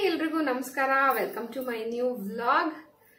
ಎಲ್ರಿಗೂ ನಮಸ್ಕಾರ. Welcome to my new vlog.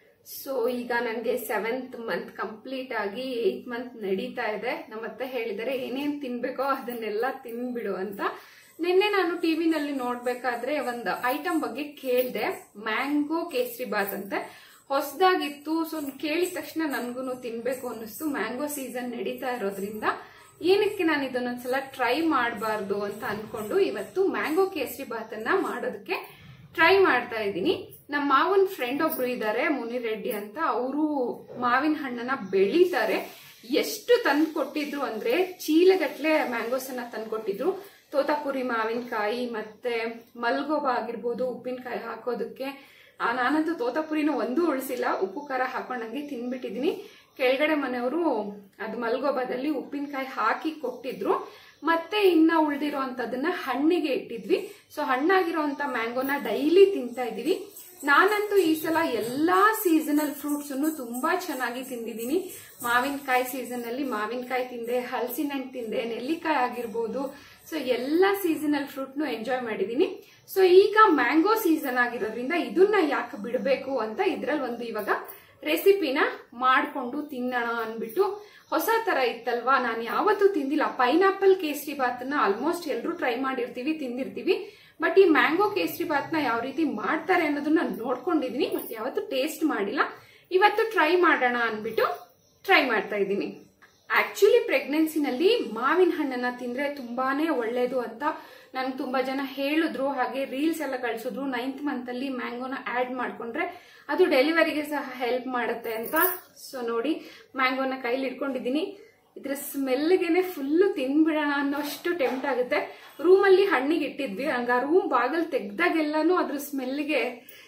So ಈಗ ನನಗೆ 7th ಮಂತ್ ಕಂಪ್ಲೀಟ್ ಆಗಿ 8th ಮಂತ್ ನಡೀತಾ ಇದೆ. ನಮ್ಮತ್ತೆ ಹೇಳಿದರೆ ಏನೇನ್ ತಿನ್ಬೇಕೋ ಅದನ್ನೆಲ್ಲ ತಿನ್ಬಿಡು ಅಂತ. ನಿನ್ನೆ ನಾನು ಟಿವಿನಲ್ಲಿ ನೋಡ್ಬೇಕಾದ್ರೆ ಒಂದು ಐಟಮ್ ಬಗ್ಗೆ ಕೇಳಿದೆ, ಮ್ಯಾಂಗೋ ಕೇಸರಿ ಬಾತ್ ಅಂತೆ. ಹೊಸದಾಗಿತ್ತು. ಸೊ ಕೇಳಿದ ತಕ್ಷಣ ನನ್ಗೂ ತಿನ್ಬೇಕು ಅನ್ನಿಸ್ತು. ಮ್ಯಾಂಗೋ ಸೀಸನ್ ನಡೀತಾ ಇರೋದ್ರಿಂದ ಏನಕ್ಕೆ ನಾನು ಇದನ್ನೊಂದ್ಸಲ ಟ್ರೈ ಮಾಡಬಾರ್ದು ಅಂತ ಅನ್ಕೊಂಡು ಇವತ್ತು ಮ್ಯಾಂಗೋ ಕೇಸರಿ ಬಾತ್ ಅನ್ನ ಮಾಡೋದಕ್ಕೆ ಟ್ರೈ ಮಾಡ್ತಾ ಇದ್ದೀನಿ. ನಮ್ಮ ಮಾವನ್ ಫ್ರೆಂಡ್ ಒಬ್ರು ಇದ್ದಾರೆ, ಮುನಿರೆಡ್ಡಿ ಅಂತ. ಅವರು ಮಾವಿನ ಹಣ್ಣನ್ನ ಬೆಳೀತಾರೆ. ಎಷ್ಟು ತಂದು ಕೊಟ್ಟಿದ್ರು ಅಂದ್ರೆ ಚೀಲಗಟ್ಲೆ ಮ್ಯಾಂಗೋಸ್ ಅನ್ನ ತಂದು ಕೊಟ್ಟಿದ್ರು. ತೋತಾಪುರಿ ಮಾವಿನಕಾಯಿ ಮತ್ತೆ ಮಲ್ಗೋಬಾ ಆಗಿರ್ಬೋದು, ಉಪ್ಪಿನಕಾಯಿ ಹಾಕೋದಕ್ಕೆ. ನಾನಂತೂ ತೋತಾಪುರಿನ ಒಂದೂ ಉಳಿಸಿಲ್ಲ, ಉಪ್ಪು ಖಾರ ಹಾಕೊಂಡಂಗೆ ತಿನ್ಬಿಟ್ಟಿದೀನಿ. ಕೆಳಗಡೆ ಮನೆಯವರು ಅದು ಮಲ್ಗೋಬಾದಲ್ಲಿ ಉಪ್ಪಿನಕಾಯಿ ಹಾಕಿ ಕೊಟ್ಟಿದ್ರು. ಮತ್ತೆ ಇನ್ನ ಉಳ್ದಿರೋ ಅಂತದನ್ನ ಹಣ್ಣಿಗೆ ಇಟ್ಟಿದ್ವಿ. ಸೊ ಹಣ್ಣಾಗಿರೋಂತ ಮ್ಯಾಂಗೋನ ಡೈಲಿ ತಿಂತಾ ಇದೀವಿ. ನಾನಂತೂ ಈ ಸಲ ಎಲ್ಲಾ ಸೀಸನಲ್ ಫ್ರೂಟ್ಸ್ ತುಂಬಾ ಚೆನ್ನಾಗಿ ತಿಂದಿದ್ದೀನಿ. ಮಾವಿನಕಾಯಿ ಸೀಸನ್ ಅಲ್ಲಿ ಮಾವಿನಕಾಯಿ ತಿಂದೆ, ಹಲಸಿನ ಹಣ್ಣು ತಿಂದೆ, ನೆಲ್ಲಿಕಾಯಿ ಆಗಿರ್ಬೋದು. ಸೊ ಎಲ್ಲಾ ಸೀಸನಲ್ ಫ್ರೂಟ್ನು ಎಂಜಾಯ್ ಮಾಡಿದೀನಿ. ಸೊ ಈಗ ಮ್ಯಾಂಗೋ ಸೀಸನ್ ಆಗಿರೋದ್ರಿಂದ ಇದನ್ನ ಯಾಕೆ ಬಿಡಬೇಕು ಅಂತ ಇದ್ರಲ್ಲಿ ಒಂದು ಇವಾಗ ರೆಸಿಪಿನ ಮಾಡ್ಕೊಂಡು ತಿನ್ನೋಣ ಅನ್ಬಿಟ್ಟು. ಹೊಸ ತರ ಇತ್ತಲ್ವಾ, ನಾನು ಯಾವತ್ತೂ ತಿಂದಿಲ್ಲ. ಪೈನಾಪಲ್ ಕೇಸರಿ ಬಾತ್ನ ಆಲ್ಮೋಸ್ಟ್ ಎಲ್ಲರೂ ಟ್ರೈ ಮಾಡಿರ್ತೀವಿ, ತಿಂದಿರ್ತೀವಿ. ಬಟ್ ಈ ಮ್ಯಾಂಗೋ ಕೇಸರಿ ಬಾತ್ನ ಯಾವ ರೀತಿ ಮಾಡ್ತಾರೆ ಅನ್ನೋದನ್ನ ನೋಡ್ಕೊಂಡಿದೀನಿ, ಬಟ್ ಯಾವತ್ತೂ ಟೇಸ್ಟ್ ಮಾಡಿಲ್ಲ. ಇವತ್ತು ಟ್ರೈ ಮಾಡೋಣ ಅನ್ಬಿಟ್ಟು ಟ್ರೈ ಮಾಡ್ತಾ ಇದ್ದೀನಿ. ಆಕ್ಚುಲಿ ಪ್ರೆಗ್ನೆನ್ಸಿನಲ್ಲಿ ಮಾವಿನ ಹಣ್ಣನ್ನ ತಿಂದ್ರೆ ತುಂಬಾನೇ ಒಳ್ಳೇದು ಅಂತ ನನ್ಗೆ ತುಂಬಾ ಜನ ಹೇಳಿದ್ರು. ಹಾಗೆ ರೀಲ್ಸ್ ಎಲ್ಲ ಕಳ್ಸಿದ್ರು. 9th ಮಂತ್ ಅಲ್ಲಿ ಮ್ಯಾಂಗೋನ ಆಡ್ ಮಾಡ್ಕೊಂಡ್ರೆ ಅದು ಡೆಲಿವರಿಗೆ ಸಹ ಹೆಲ್ಪ್ ಮಾಡುತ್ತೆ ಅಂತ. ಸೊ ನೋಡಿ, ಮ್ಯಾಂಗೋನ ಕೈಲಿ ಇಟ್ಕೊಂಡಿದ್ದೀನಿ. ಇದ್ರ ಸ್ಮೆಲ್ಗೆನೆ ಫುಲ್ಲು ತಿನ್ಬಿಡೋಣ ಅನ್ನೋಷ್ಟು ಟೆಂಪ್ಟ್ ಆಗುತ್ತೆ. ರೂಮಲ್ಲಿ ಹಣ್ಣಿಗೆ ಇಟ್ಟಿದ್ವಿ, ಹಂಗ ರೂಮ್ ಬಾಗಲ್ ತೆಗ್ದಾಗೆಲ್ಲಾನು ಅದ್ರ ಸ್ಮೆಲ್ಗೆ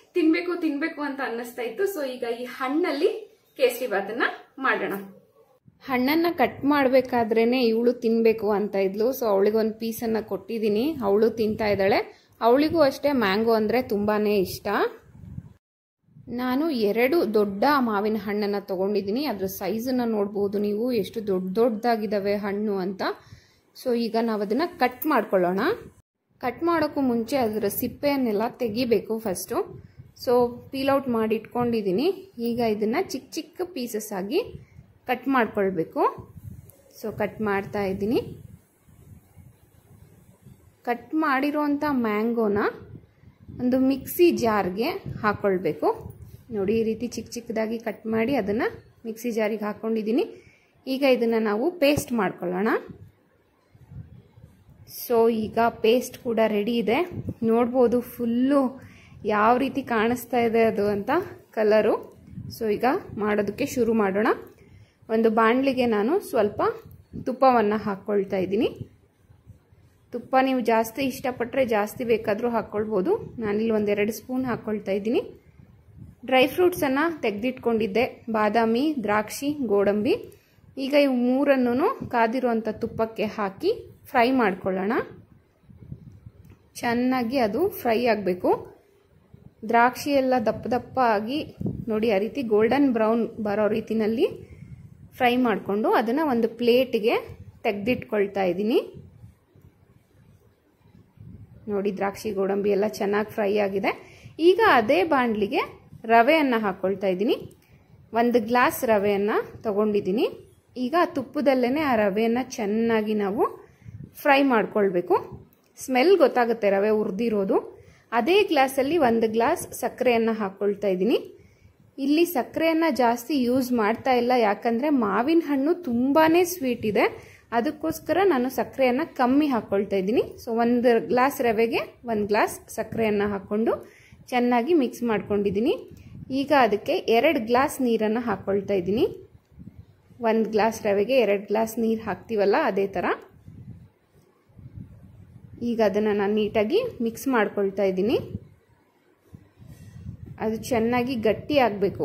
ತಿನ್ಬೇಕು ಅಂತ ಅನ್ನಿಸ್ತಾ ಇತ್ತು. ಸೊ ಈಗ ಈ ಹಣ್ಣಲ್ಲಿ ಕೇಸರಿ ಬಾತನ್ನ ಮಾಡೋಣ. ಹಣ್ಣನ್ನ ಕಟ್ ಮಾಡ್ಬೇಕಾದ್ರೇನೆ ಇವಳು ತಿನ್ಬೇಕು ಅಂತ ಇದ್ಲು. ಸೊ ಅವಳಿಗೊಂದು ಪೀಸನ್ನ ಕೊಟ್ಟಿದ್ದೀನಿ, ಅವಳು ತಿಂತಾ ಇದ್ದಾಳೆ. ಅವಳಿಗೂ ಅಷ್ಟೇ ಮ್ಯಾಂಗೋ ಅಂದ್ರೆ ತುಂಬಾನೇ ಇಷ್ಟ. ನಾನು 2 ದೊಡ್ಡ ಮಾವಿನ ಹಣ್ಣನ್ನ ತಗೊಂಡಿದ್ದೀನಿ. ಅದ್ರ ಸೈಜನ್ನ ನೋಡ್ಬೋದು ನೀವು, ಎಷ್ಟು ದೊಡ್ಡದಾಗಿದ್ದಾವೆ ಹಣ್ಣು ಅಂತ. ಸೊ ಈಗ ನಾವು ಅದನ್ನ ಕಟ್ ಮಾಡ್ಕೊಳ್ಳೋಣ. ಕಟ್ ಮಾಡೋಕ್ಕೂ ಮುಂಚೆ ಅದರ ಸಿಪ್ಪೆಯನ್ನೆಲ್ಲ ತೆಗಿಬೇಕು ಫಸ್ಟು. ಸೊ ಪೀಲ್ ಔಟ್ ಮಾಡಿ ಇಟ್ಕೊಂಡಿದ್ದೀನಿ. ಈಗ ಇದನ್ನ ಚಿಕ್ಕ ಚಿಕ್ಕ ಪೀಸಸ್ ಆಗಿ ಕಟ್ ಮಾಡ್ಕೊಳ್ಬೇಕು. ಸೊ ಕಟ್ ಮಾಡ್ತಾ ಇದ್ದೀನಿ. ಕಟ್ ಮಾಡಿರೋಂಥ ಮ್ಯಾಂಗೋನ ಒಂದು ಮಿಕ್ಸಿ ಜಾರ್ಗೆ ಹಾಕೊಳ್ಬೇಕು. ನೋಡಿ, ಈ ರೀತಿ ಚಿಕ್ಕ ಚಿಕ್ಕದಾಗಿ ಕಟ್ ಮಾಡಿ ಅದನ್ನು ಮಿಕ್ಸಿ ಜಾರಿಗೆ ಹಾಕೊಂಡಿದ್ದೀನಿ. ಈಗ ಇದನ್ನು ನಾವು ಪೇಸ್ಟ್ ಮಾಡ್ಕೊಳ್ಳೋಣ. ಸೊ ಈಗ ಪೇಸ್ಟ್ ಕೂಡ ರೆಡಿ ಇದೆ. ನೋಡ್ಬೋದು ಫುಲ್ಲು ಯಾವ ರೀತಿ ಕಾಣಿಸ್ತಾ ಇದೆ ಅದು ಅಂತ ಕಲರು. ಸೊ ಈಗ ಮಾಡೋದಕ್ಕೆ ಶುರು ಮಾಡೋಣ. ಒಂದು ಬಾಣಲಿಗೆ ನಾನು ಸ್ವಲ್ಪ ತುಪ್ಪವನ್ನು ಹಾಕ್ಕೊಳ್ತಾ ಇದ್ದೀನಿ. ತುಪ್ಪ ನೀವು ಜಾಸ್ತಿ ಇಷ್ಟಪಟ್ಟರೆ ಜಾಸ್ತಿ ಬೇಕಾದರೂ ಹಾಕ್ಕೊಳ್ಬೋದು. ನಾನಿಲ್ಲಿ 1-2 ಸ್ಪೂನ್ ಹಾಕ್ಕೊಳ್ತಾ ಇದ್ದೀನಿ. ಡ್ರೈ ಫ್ರೂಟ್ಸನ್ನು ತೆಗೆದಿಟ್ಕೊಂಡಿದ್ದೆ, ಬಾದಾಮಿ, ದ್ರಾಕ್ಷಿ, ಗೋಡಂಬಿ. ಈಗ ಇವು 3ಅನ್ನೂ ಕಾದಿರುವಂಥ ತುಪ್ಪಕ್ಕೆ ಹಾಕಿ ಫ್ರೈ ಮಾಡ್ಕೊಳ್ಳೋಣ. ಚೆನ್ನಾಗಿ ಅದು ಫ್ರೈ ಆಗಬೇಕು. ದ್ರಾಕ್ಷಿ ಎಲ್ಲ ದಪ್ಪ ದಪ್ಪ ಆಗಿ ನೋಡಿ, ಆ ರೀತಿ ಗೋಲ್ಡನ್ ಬ್ರೌನ್ ಬರೋ ರೀತಿನಲ್ಲಿ ಫ್ರೈ ಮಾಡಿಕೊಂಡು ಅದನ್ನು ಒಂದು ಪ್ಲೇಟ್ಗೆ ತೆಗೆದಿಟ್ಕೊಳ್ತಾ ಇದ್ದೀನಿ. ನೋಡಿ, ದ್ರಾಕ್ಷಿ ಗೋಡಂಬಿ ಎಲ್ಲ ಚೆನ್ನಾಗಿ ಫ್ರೈ ಆಗಿದೆ. ಈಗ ಅದೇ ಬಾಣಲಿಗೆ ರವೆಯನ್ನು ಹಾಕ್ಕೊಳ್ತಾ ಇದ್ದೀನಿ. 1 ಗ್ಲಾಸ್ ರವೆಯನ್ನು ತಗೊಂಡಿದ್ದೀನಿ. ಈಗ ತುಪ್ಪದಲ್ಲೇ ಆ ರವೆಯನ್ನು ಚೆನ್ನಾಗಿ ನಾವು ಫ್ರೈ ಮಾಡ್ಕೊಳ್ಬೇಕು. ಸ್ಮೆಲ್ ಗೊತ್ತಾಗುತ್ತೆ ರವೆ ಹುರಿದಿರೋದು. ಅದೇ ಗ್ಲಾಸಲ್ಲಿ 1 ಗ್ಲಾಸ್ ಸಕ್ಕರೆಯನ್ನು ಹಾಕ್ಕೊಳ್ತಾ ಇದ್ದೀನಿ. ಇಲ್ಲಿ ಸಕ್ಕರೆಯನ್ನು ಜಾಸ್ತಿ ಯೂಸ್ ಮಾಡ್ತಾ ಇಲ್ಲ, ಯಾಕಂದರೆ ಮಾವಿನ ಹಣ್ಣು ತುಂಬಾ ಸ್ವೀಟ್ ಇದೆ. ಅದಕ್ಕೋಸ್ಕರ ನಾನು ಸಕ್ಕರೆಯನ್ನು ಕಮ್ಮಿ ಹಾಕ್ಕೊಳ್ತಾ ಇದ್ದೀನಿ. ಸೊ 1 ಗ್ಲಾಸ್ ರವೆಗೆ 1 ಗ್ಲಾಸ್ ಸಕ್ಕರೆಯನ್ನು ಹಾಕ್ಕೊಂಡು ಚೆನ್ನಾಗಿ ಮಿಕ್ಸ್ ಮಾಡ್ಕೊಂಡಿದ್ದೀನಿ. ಈಗ ಅದಕ್ಕೆ 2 ಗ್ಲಾಸ್ ನೀರನ್ನು ಹಾಕ್ಕೊಳ್ತಾ ಇದ್ದೀನಿ. 1 ಗ್ಲಾಸ್ ರವೆಗೆ 2 ಗ್ಲಾಸ್ ನೀರು ಹಾಕ್ತೀವಲ್ಲ, ಅದೇ ಥರ. ಈಗ ಅದನ್ನು ನಾನು ನೀಟಾಗಿ ಮಿಕ್ಸ್ ಮಾಡ್ಕೊಳ್ತಾ ಇದ್ದೀನಿ. ಅದು ಚೆನ್ನಾಗಿ ಗಟ್ಟಿ ಆಗಬೇಕು.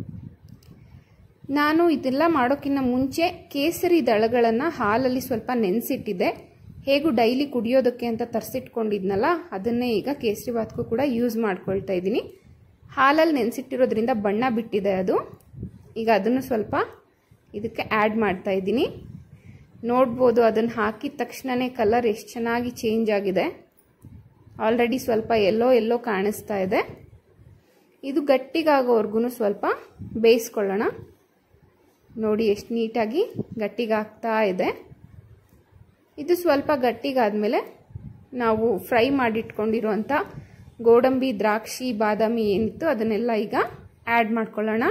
ನಾನು ಇದೆಲ್ಲ ಮಾಡೋಕ್ಕಿಂತ ಮುಂಚೆ ಕೇಸರಿ ದಳಗಳನ್ನು ಹಾಲಲ್ಲಿ ಸ್ವಲ್ಪ ನೆನೆಸಿಟ್ಟಿದ್ದೆ. ಹೇಗೂ ಡೈಲಿ ಕುಡಿಯೋದಕ್ಕೆ ಅಂತ ತರಿಸಿಟ್ಕೊಂಡಿದ್ನಲ್ಲ, ಅದನ್ನೇ ಈಗ ಕೇಸರಿ ಬಾತ್ಗೂ ಕೂಡ ಯೂಸ್ ಮಾಡ್ಕೊಳ್ತಾ ಇದ್ದೀನಿ. ಹಾಲಲ್ಲಿ ನೆನೆಸಿಟ್ಟಿರೋದ್ರಿಂದ ಬಣ್ಣ ಬಿಟ್ಟಿದೆ ಅದು. ಈಗ ಅದನ್ನು ಸ್ವಲ್ಪ ಇದಕ್ಕೆ ಆ್ಯಡ್ ಮಾಡ್ತಾ ಇದ್ದೀನಿ. ನೋಡ್ಬೋದು, ಅದನ್ನು ಹಾಕಿದ ತಕ್ಷಣವೇ ಕಲರ್ ಎಷ್ಟು ಚೆನ್ನಾಗಿ ಚೇಂಜ್ ಆಗಿದೆ. ಆಲ್ರೆಡಿ ಸ್ವಲ್ಪ ಎಲ್ಲೋ ಕಾಣಿಸ್ತಾ ಇದೆ. ಇದು ಗಟ್ಟಿಗಾಗೋವರೆಗೂ ಸ್ವಲ್ಪ ಬೇಯಿಸ್ಕೊಳ್ಳೋಣ. ನೋಡಿ ಎಷ್ಟು ನೀಟಾಗಿ ಗಟ್ಟಿಗಾಗ್ತಾ ಇದೆ. ಇದು ಸ್ವಲ್ಪ ಗಟ್ಟಿಗಾದ್ಮೇಲೆ ನಾವು ಫ್ರೈ ಮಾಡಿಟ್ಕೊಂಡಿರುವಂಥ ಗೋಡಂಬಿ, ದ್ರಾಕ್ಷಿ, ಬಾದಾಮಿ ಏನಿತ್ತು ಅದನ್ನೆಲ್ಲ ಈಗ ಆ್ಯಡ್ ಮಾಡ್ಕೊಳ್ಳೋಣ.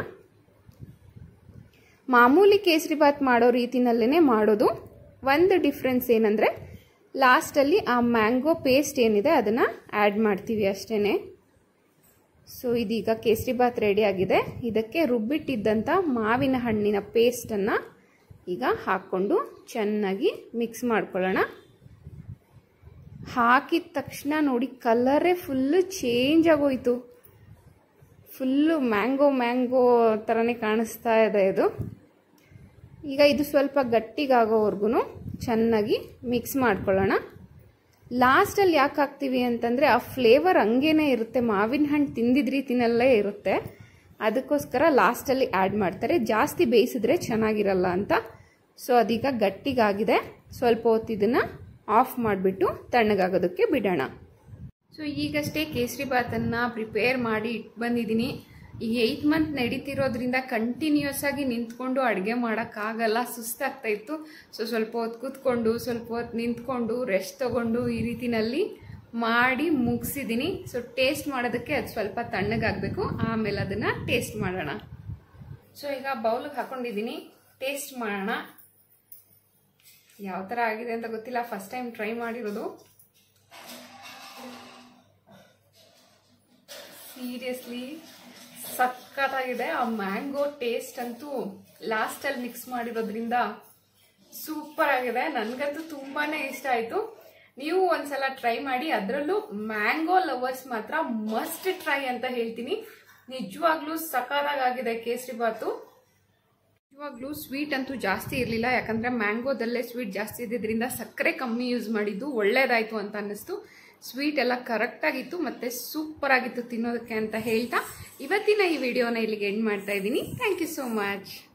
ಮಾಮೂಲಿ ಕೇಸರಿಬಾತ್ ಮಾಡೋ ರೀತಿನಲ್ಲೇ ಮಾಡೋದು. ಒಂದು ಡಿಫ್ರೆನ್ಸ್ ಏನಂದರೆ ಲಾಸ್ಟಲ್ಲಿ ಆ ಮ್ಯಾಂಗೋ ಪೇಸ್ಟ್ ಏನಿದೆ ಅದನ್ನು ಆ್ಯಡ್ ಮಾಡ್ತೀವಿ ಅಷ್ಟೇ. ಸೊ ಇದೀಗ ಕೇಸರಿಬಾತ್ ರೆಡಿ ಆಗಿದೆ. ಇದಕ್ಕೆ ರುಬ್ಬಿಟ್ಟಿದ್ದಂಥ ಮಾವಿನ ಹಣ್ಣಿನ ಪೇಸ್ಟನ್ನು ಈಗ ಹಾಕ್ಕೊಂಡು ಚೆನ್ನಾಗಿ ಮಿಕ್ಸ್ ಮಾಡ್ಕೊಳ್ಳೋಣ. ಹಾಕಿದ ತಕ್ಷಣ ನೋಡಿ ಕಲರೇ ಫುಲ್ಲು ಚೇಂಜ್ ಆಗೋಯ್ತು. ಫುಲ್ಲು ಮ್ಯಾಂಗೋ ಥರನೇ ಕಾಣಿಸ್ತಾ ಇದೆ ಇದು. ಈಗ ಇದು ಸ್ವಲ್ಪ ಗಟ್ಟಿಗಾಗೋವರೆಗೂ ಚೆನ್ನಾಗಿ ಮಿಕ್ಸ್ ಮಾಡ್ಕೊಳ್ಳೋಣ. ಲಾಸ್ಟಲ್ಲಿ ಯಾಕೆ ಹಾಕ್ತೀವಿ ಅಂತಂದರೆ ಆ ಫ್ಲೇವರ್ ಹಂಗೇನೆ ಇರುತ್ತೆ, ಮಾವಿನ ಹಣ್ಣು ತಿಂದಿದ ರೀತಿನಲ್ಲೇ ಇರುತ್ತೆ. ಅದಕ್ಕೋಸ್ಕರ ಲಾಸ್ಟಲ್ಲಿ ಆ್ಯಡ್ ಮಾಡ್ತಾರೆ. ಜಾಸ್ತಿ ಬೇಯಿಸಿದ್ರೆ ಚೆನ್ನಾಗಿರಲ್ಲ ಅಂತ. ಸೊ ಅದೀಗ ಗಟ್ಟಿಗಾಗಿದೆ. ಸ್ವಲ್ಪ ಹೊತ್ತು ಇದನ್ನು ಆಫ್ ಮಾಡಿಬಿಟ್ಟು ತಣ್ಣಗಾಗೋದಕ್ಕೆ ಬಿಡೋಣ. ಸೊ ಈಗಷ್ಟೇ ಕೇಸರಿಬಾತನ್ನು ಪ್ರಿಪೇರ್ ಮಾಡಿ ಇಟ್ಟು ಬಂದಿದ್ದೀನಿ. ಈಗ 8 ಮಂತ್ ನಡೀತಿರೋದ್ರಿಂದ ಕಂಟಿನ್ಯೂಸ್ ಆಗಿ ನಿಂತ್ಕೊಂಡು ಅಡುಗೆ ಮಾಡೋಕ್ಕಾಗಲ್ಲ, ಸುಸ್ತಾಗ್ತಾ ಇತ್ತು. ಸೊ ಸ್ವಲ್ಪ ಹೊತ್ತು ಕೂತ್ಕೊಂಡು ಸ್ವಲ್ಪ ಹೊತ್ತು ನಿಂತ್ಕೊಂಡು ರೆಸ್ಟ್ ತೊಗೊಂಡು ಈ ರೀತಿನಲ್ಲಿ ಮಾಡಿ ಮುಗಿಸಿದ್ದೀನಿ. ಸೊ ಟೇಸ್ಟ್ ಮಾಡೋದಕ್ಕೆ ಅದು ಸ್ವಲ್ಪ ತಣ್ಣಗಾಗಬೇಕು, ಆಮೇಲೆ ಅದನ್ನು ಟೇಸ್ಟ್ ಮಾಡೋಣ. ಸೊ ಈಗ ಬೌಲಿಗೆ ಹಾಕೊಂಡಿದ್ದೀನಿ, ಟೇಸ್ಟ್ ಮಾಡೋಣ. ಯಾವ ಥರ ಆಗಿದೆ ಅಂತ ಗೊತ್ತಿಲ್ಲ, ಫಸ್ಟ್ ಟೈಮ್ ಟ್ರೈ ಮಾಡಿರೋದು. ಸೀರಿಯಸ್ಲಿ ಸಖತ್ತಾಗಿದೆ. ಆ ಮ್ಯಾಂಗೋ ಟೇಸ್ಟ್ ಅಂತೂ ಲಾಸ್ಟಲ್ಲಿ ಮಿಕ್ಸ್ ಮಾಡಿರೋದ್ರಿಂದ ಸೂಪರ್ ಆಗಿದೆ. ನನಗಂತೂ ತುಂಬಾ ಇಷ್ಟ ಆಯಿತು. ನೀವು ಒಂದ್ಸಲ ಟ್ರೈ ಮಾಡಿ. ಅದರಲ್ಲೂ ಮ್ಯಾಂಗೋ ಲವರ್ಸ್ ಮಾತ್ರ ಮಸ್ಟ್ ಟ್ರೈ ಅಂತ ಹೇಳ್ತೀನಿ. ನಿಜವಾಗ್ಲೂ ಸಖತ್ತಾಗಿದೆ ಕೇಸರಿಬಾತು. ನಿಜವಾಗ್ಲೂ ಸ್ವೀಟ್ ಅಂತೂ ಜಾಸ್ತಿ ಇರಲಿಲ್ಲ, ಯಾಕಂದರೆ ಮ್ಯಾಂಗೋದಲ್ಲೇ ಸ್ವೀಟ್ ಜಾಸ್ತಿ ಇದ್ದಿದ್ದರಿಂದ ಸಕ್ಕರೆ ಕಮ್ಮಿ ಯೂಸ್ ಮಾಡಿದ್ದು ಒಳ್ಳೇದಾಯಿತು ಅಂತ ಅನ್ನಿಸ್ತು. ಸ್ವೀಟ್ ಎಲ್ಲ ಕರೆಕ್ಟಾಗಿತ್ತು ಮತ್ತು ಸೂಪರ್ ಆಗಿತ್ತು ತಿನ್ನೋದಕ್ಕೆ ಅಂತ ಹೇಳ್ತಾ ಇವತ್ತಿನ ಈ ವಿಡಿಯೋನ ಇಲ್ಲಿಗೆ ಎಂಡ್ ಮಾಡ್ತಾ ಇದ್ದೀನಿ. Thank you so much.